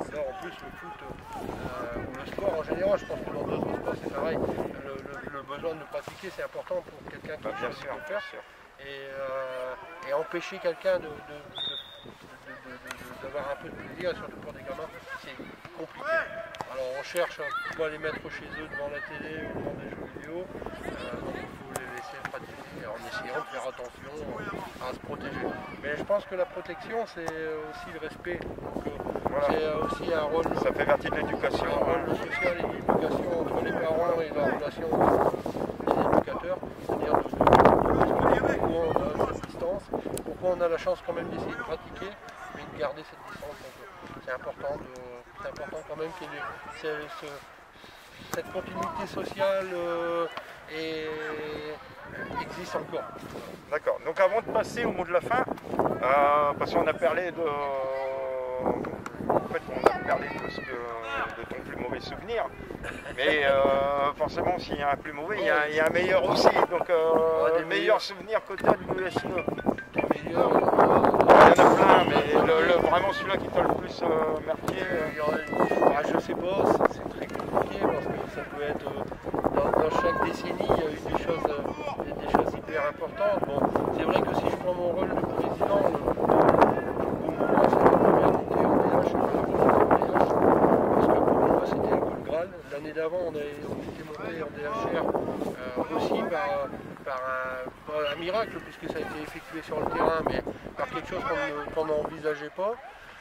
Alors en plus le foot euh, ou le sport en général, je pense que dans d'autres sports c'est pareil, le, le, le besoin de le pratiquer c'est important pour quelqu'un qui Bah, bien choisit sûr, de le faire. bien sûr. Et, euh, et empêcher quelqu'un de, de, de, de, de, de, d'avoir un peu de plaisir, surtout pour des gamins, c'est compliqué. Alors on cherche à pouvoir les mettre chez eux devant la télé ou devant des jeux vidéo, euh, donc il faut les laisser pratiquer en essayant de faire attention à se protéger. Mais je pense que la protection c'est aussi le respect, donc euh, Voilà. c'est aussi un rôle, Ça fait partie de l'éducation. un rôle social et d'éducation entre les parents et la relation des éducateurs, c'est-à-dire de, de, de expliquer pourquoi on a cette distance, pourquoi on a la chance quand même d'essayer de pratiquer, mais de garder cette distance. Donc, c'est important, de, c'est important quand même qu'il y ait ce, ce, cette continuité sociale euh, et, existe encore. D'accord. Donc avant de passer au mot de la fin, euh, parce qu'on a parlé de... En fait, on a parlé de, ce que, de ton plus mauvais souvenir, mais euh, forcément, s'il y a un plus mauvais, il y a, il y a un meilleur aussi. Donc, euh, Ouais, des le meilleur souvenir que tu as du U S E. Des meilleurs, Il y en a plein, mais le, le- vraiment celui-là qui t'a le plus euh, marqué. euh, il y en a- ah, je sais pas, c'est- c'est très compliqué parce que ça peut être euh, dans, dans chaque décennie, il y a eu des choses, euh, des, des choses hyper importantes. Bon, c'est vrai que si je prends mon rôle de président, le, le, le beau moment c'est la première montée en D H, la remontée en D H, parce que pour moi c'était un peu le Graal. L'année d'avant on, avait- on était monté en D H R euh, aussi par, par un, pas un miracle puisque ça a été effectué sur le terrain, mais par quelque chose qu'on ne- qu'on n'envisageait pas.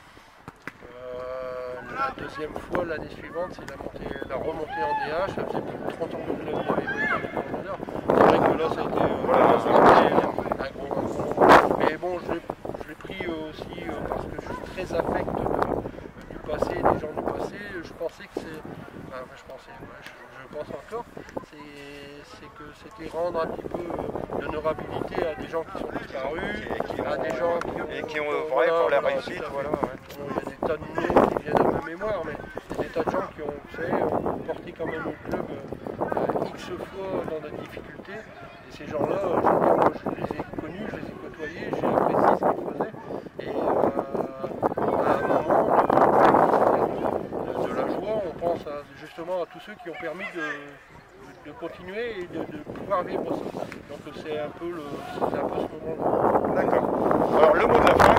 Euh, la deuxième fois l'année suivante, c'est la, montée, la remontée en D H. Ça faisait plus de trente ans que le club n'avait pas été avec le meneur. C'est vrai que là, ça a été, euh, voilà, ça a été un gros, un gros moment. Mais bon, je l'ai je l'ai pris euh, aussi euh, parce que je suis très affect de- du passé, des gens du passé. Je pensais que c'est. Enfin, je pensais, ouais, je, je pense encore. C'est c'est que c'était rendre un petit peu euh, d'honorabilité à des gens qui sont disparus, Et qui à ont- des gens qui ont, et qui ont euh, œuvré voilà, pour la voilà, réussite. tout à fait. Voilà, ouais. Bon, il y a des tas de noms qui viennent à ma mémoire, mais il y a des tas de gens qui ont, vous savez, ont porté quand même le club euh, X fois dans la difficulté. Et ces gens-là, euh, je veux dire, moi je les ai connus, je les ai côtoyés, j'ai apprécié ce qu'ils faisaient. Et euh, à un moment de, de- de la joie, on pense à- justement à tous ceux qui ont permis de, de continuer et de, de pouvoir vivre ça. Donc c'est un peu le, c'est un peu ce moment-là. D'accord. Alors le mot de la fin,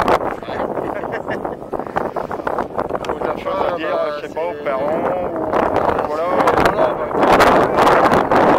Donc, la chose à fin, dire, bah, je sais c'est- pas, aux parents, ou voilà. Voilà, bah,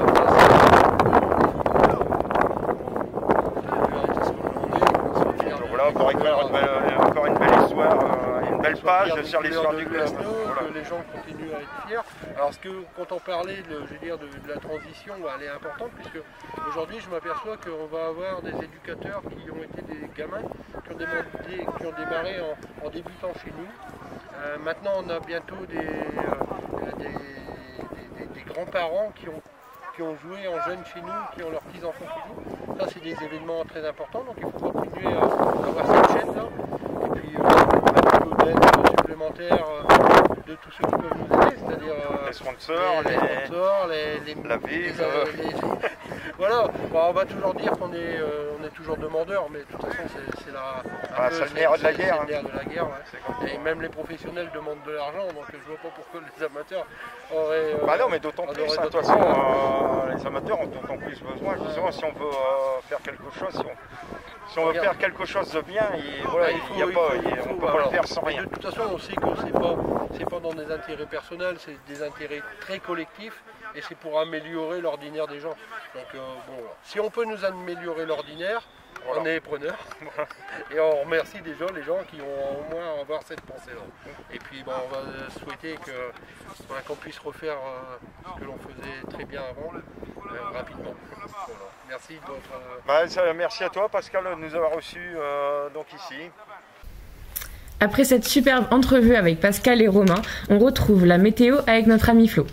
Donc voilà, pour écrire une belle- encore une belle histoire, euh, une belle page sur l'histoire du club. Voilà. Que les gens continuent à être fiers. Alors, ce que, quand on parlait de, je veux dire, de, de la transition, bah, elle est importante puisque aujourd'hui, je m'aperçois qu'on va avoir des éducateurs qui ont été des gamins, qui ont, démarré, qui ont démarré en, en débutant chez nous. Euh, maintenant, on a bientôt des, euh, des, des- des- des grands-parents qui ont, qui ont joué en jeunes chez nous, qui ont leurs petits-enfants qui jouent. Ça, c'est des événements très importants, donc il faut continuer à, à avoir cette chaîne-là. Et puis, euh, un peu d'aide supplémentaire euh, de tous ceux qui peuvent nous aider, c'est-à-dire euh, Les sponsors, les, les- les sponsors, les, les, la ville, les- euh. les- voilà, bon, on va toujours dire qu'on est, euh, on est toujours demandeur, mais de toute façon, c'est c'est la. un Ah, peu- c'est le nerf de la c'est- guerre, c'est le nerf de la guerre, ouais. C'est comme ça. Et même les professionnels demandent de l'argent, donc je vois pas pourquoi les amateurs auraient. euh, Bah non, mais d'autant on plus, aurait hein, de toute d'autres façon, moyens. euh, les amateurs ont d'autant plus besoin, justement, si on veut euh, faire quelque chose, si on, si on veut Regarde. faire quelque chose de bien, il, voilà, Bah, il, faut- y a il pas, faut- il- il on faut, peut pas alors, le faire sans mais rien. De toute façon, on sait que c'est pas, c'est pas dans des intérêts personnels, c'est des intérêts très collectifs et c'est pour améliorer l'ordinaire des gens. Donc euh, bon, si on peut nous améliorer l'ordinaire, Voilà. on est preneur. Et on remercie déjà les gens qui ont au moins avoir cette pensée-là. Et puis bon, on va souhaiter que voilà, qu'on puisse refaire euh, ce que l'on faisait très bien avant, euh, rapidement. Voilà. Merci de votre. euh, Bah, ça, merci à toi, Pascal, de nous avoir reçus euh, donc ici. Après cette superbe entrevue avec Pascal et Romain, on retrouve la météo avec notre ami Flo.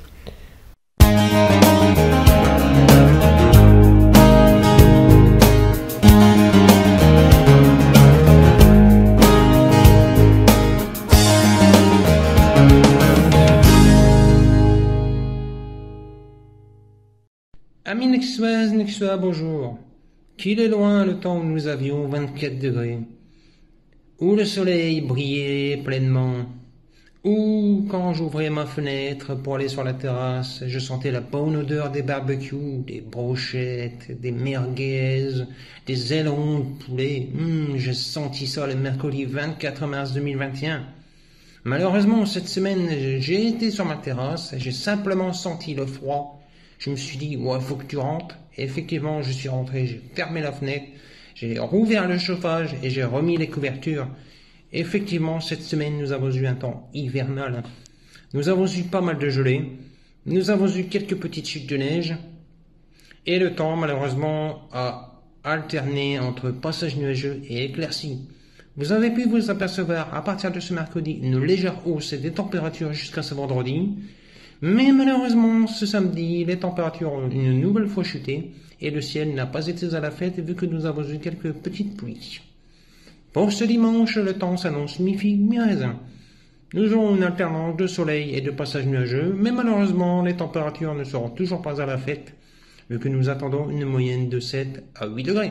Amis Nexoises, Nexois, bonjour. Qu'il est loin le temps où nous avions vingt-quatre degrés, où le soleil brillait pleinement, ou quand j'ouvrais ma fenêtre pour aller sur la terrasse, je sentais la bonne odeur des barbecues, des brochettes, des merguez, des ailerons de poulet. Hum, j'ai senti ça le mercredi vingt-quatre mars deux mille vingt et un. Malheureusement, cette semaine, j'ai été sur ma terrasse, j'ai simplement senti le froid. Je me suis dit, ouais, faut que tu rentres. Et effectivement, je suis rentré, j'ai fermé la fenêtre, j'ai rouvert le chauffage et j'ai remis les couvertures. Effectivement, cette semaine, nous avons eu un temps hivernal. Nous avons eu pas mal de gelée. Nous avons eu quelques petites chutes de neige. Et le temps, malheureusement, a alterné entre passage nuageux et éclaircies. Vous avez pu vous apercevoir, à partir de ce mercredi, une légère hausse des températures jusqu'à ce vendredi. Mais malheureusement, ce samedi, les températures ont une nouvelle fois chuté. Et le ciel n'a pas été à la fête vu que nous avons eu quelques petites pluies. Pour ce dimanche, le temps s'annonce mi-figue, mi-raisin. Nous aurons une alternance de soleil et de passage nuageux, mais malheureusement, les températures ne seront toujours pas à la fête, vu que nous attendons une moyenne de sept à huit degrés.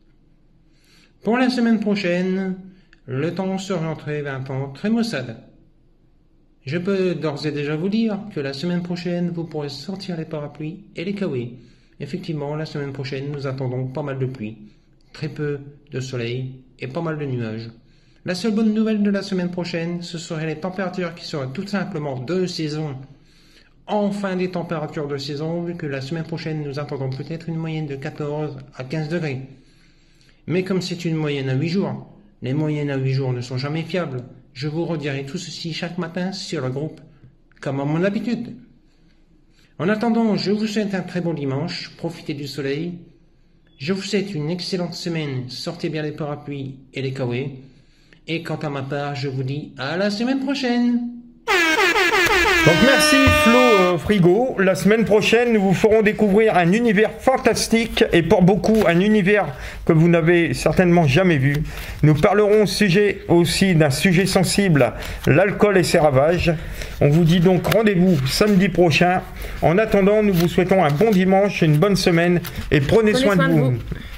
Pour la semaine prochaine, le temps s'orienterait vers un temps très maussade. Je peux d'ores et déjà vous dire que la semaine prochaine, vous pourrez sortir les parapluies et les kawaii. Effectivement, la semaine prochaine, nous attendons pas mal de pluie, très peu de soleil et pas mal de nuages. La seule bonne nouvelle de la semaine prochaine, ce seraient les températures qui seraient tout simplement de saison. Enfin des températures de saison, vu que la semaine prochaine, nous attendons peut-être une moyenne de quatorze à quinze degrés. Mais comme c'est une moyenne à huit jours, les moyennes à huit jours ne sont jamais fiables. Je vous redirai tout ceci chaque matin sur le groupe, comme à mon habitude. En attendant, je vous souhaite un très bon dimanche, profitez du soleil. Je vous souhaite une excellente semaine, sortez bien les parapluies et les kawaii. Et quant à ma part, je vous dis à la semaine prochaine. Donc merci Flo euh, Frigo. La semaine prochaine, nous vous ferons découvrir un univers fantastique et pour beaucoup un univers que vous n'avez certainement jamais vu. Nous parlerons au sujet aussi d'un sujet sensible, l'alcool et ses ravages. On vous dit donc rendez-vous samedi prochain. En attendant, nous vous souhaitons un bon dimanche, une bonne semaine et prenez, prenez soin, soin de vous. vous.